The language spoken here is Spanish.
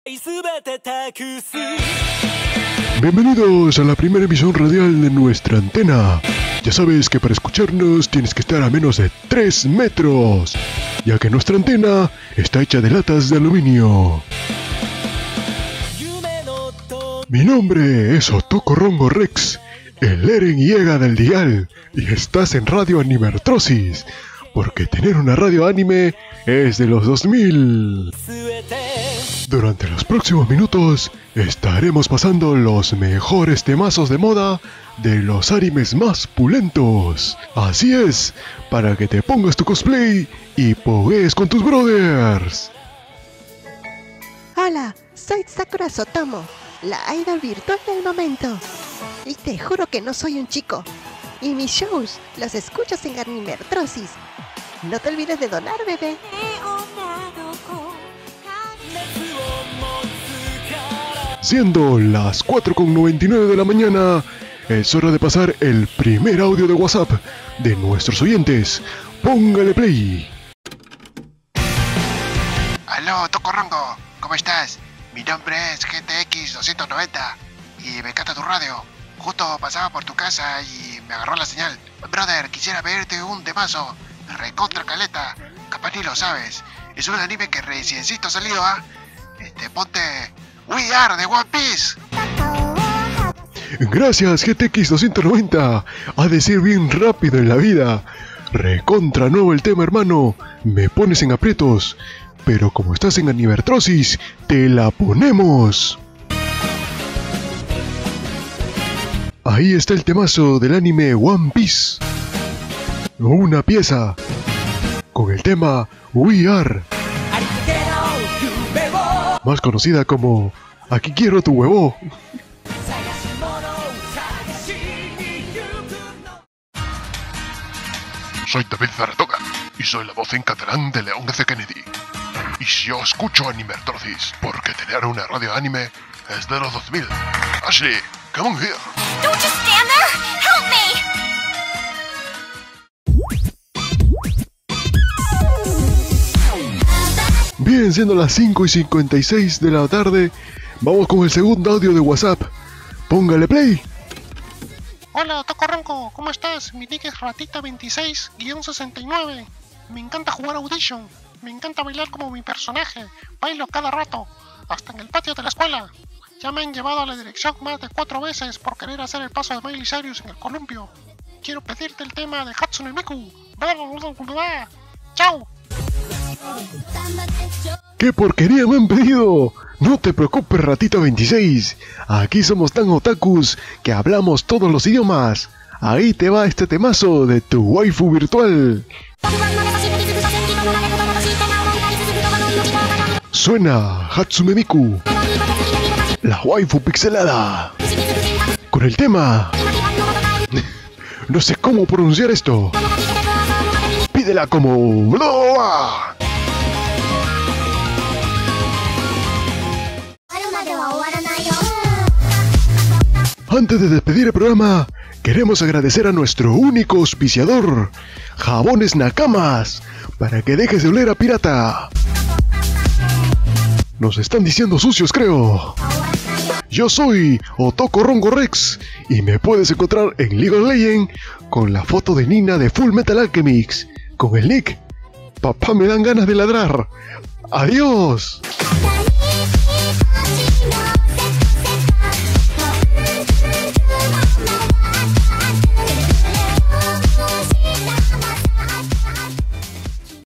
Bienvenidos a la primera emisión radial de nuestra antena. Ya sabes que para escucharnos tienes que estar a menos de 3 metros, ya que nuestra antena está hecha de latas de aluminio. Mi nombre es Otoko Rongo Rex, el Eren Hiega del Dial, y estás en Radio Animertrosis, porque tener una radio anime es de los 2000. Durante los próximos minutos estaremos pasando los mejores temazos de moda de los animes más pulentos. Así es, para que te pongas tu cosplay y pogues con tus brothers. Hola, soy Sakura Sotomo, la idol virtual del momento. Y te juro que no soy un chico. Y mis shows los escuchas en Animertrosis. No te olvides de donar, bebé. Siendo las 4:99 de la mañana, es hora de pasar el primer audio de WhatsApp de nuestros oyentes. Póngale play. Aló, Tocorrongo, ¿cómo estás? Mi nombre es GTX 290 y me encanta tu radio. Justo pasaba por tu casa y me agarró la señal. Brother, quisiera pedirte un temazo. Recontra caleta. Capaz ni lo sabes. Es un anime que reciencito ha salido, ¿ah? Ponte We Are de One Piece. Gracias, GTX 290. Ha de ser bien rápido en la vida. Recontra nuevo el tema, hermano. Me pones en aprietos. Pero como estás en Animertrosis, te la ponemos. Ahí está el temazo del anime One Piece. Una pieza con el tema We Are, más conocida como Aquí quiero tu huevo. Soy David Zaratoga y soy la voz en catalán de León F. Kennedy. Y si yo escucho Animertrosis, porque tener una radio anime es de los 2000. Ashley, come on here. Don't just stand there! Help me! Bien, siendo las 5:56 de la tarde, vamos con el segundo audio de WhatsApp. Póngale play. Hola, Tocorrongo, ¿cómo estás? Mi nick es Ratita26-69. Me encanta jugar Audition. Me encanta bailar como mi personaje. Bailo cada rato, hasta en el patio de la escuela. Ya me han llevado a la dirección más de 4 veces por querer hacer el paso de Miley Cyrus en el columpio. Quiero pedirte el tema de Hatsune Miku. ¡Chao! ¡Qué porquería me han pedido! No te preocupes, Ratita 26. Aquí somos tan otakus que hablamos todos los idiomas. Ahí te va este temazo de tu waifu virtual. Suena Hatsune Miku, la waifu pixelada, con el tema... No sé cómo pronunciar esto. Pídela como... Antes de despedir el programa, queremos agradecer a nuestro único auspiciador, Jabones Nakamas, para que dejes de oler a pirata. Nos están diciendo sucios, creo. Yo soy Otoko Rongo Rex y me puedes encontrar en League of Legends con la foto de Nina de Full Metal Alchemist, con el nick Papá me dan ganas de ladrar. ¡Adiós!